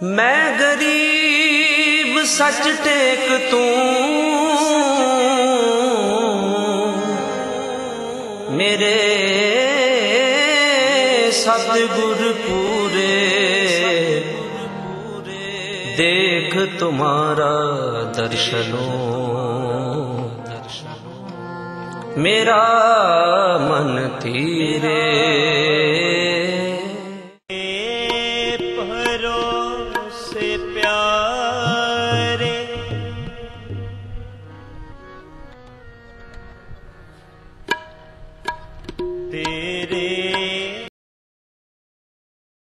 मैं गरीब सच टेक तू, मेरे सतगुर पूरे देख तुम्हारा दर्शनो। मेरा मन धीरे